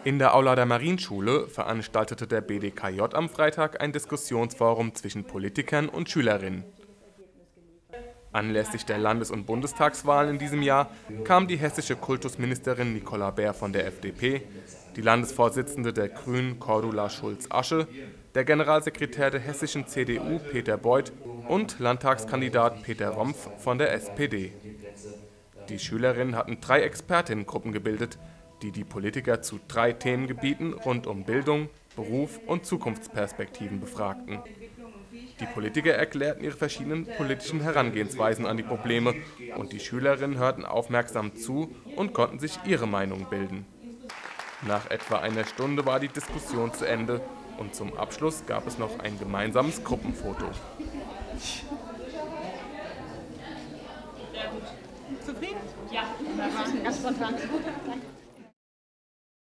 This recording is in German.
In der Aula der Marienschule veranstaltete der BDKJ am Freitag ein Diskussionsforum zwischen Politikern und Schülerinnen. Anlässlich der Landes- und Bundestagswahlen in diesem Jahr kam die hessische Kultusministerin Nicola Baer von der FDP, die Landesvorsitzende der Grünen Cordula Schulz-Asche, der Generalsekretär der hessischen CDU Peter Beuth und Landtagskandidat Peter Rompf von der SPD. Die Schülerinnen hatten 3 Expertinnengruppen gebildet, die die Politiker zu 3 Themengebieten rund um Bildung, Beruf und Zukunftsperspektiven befragten. Die Politiker erklärten ihre verschiedenen politischen Herangehensweisen an die Probleme und die Schülerinnen hörten aufmerksam zu und konnten sich ihre Meinung bilden. Nach etwa einer Stunde war die Diskussion zu Ende und zum Abschluss gab es noch ein gemeinsames Gruppenfoto. Sehr gut. Zufrieden? Ja. Ganz spontan. Danke.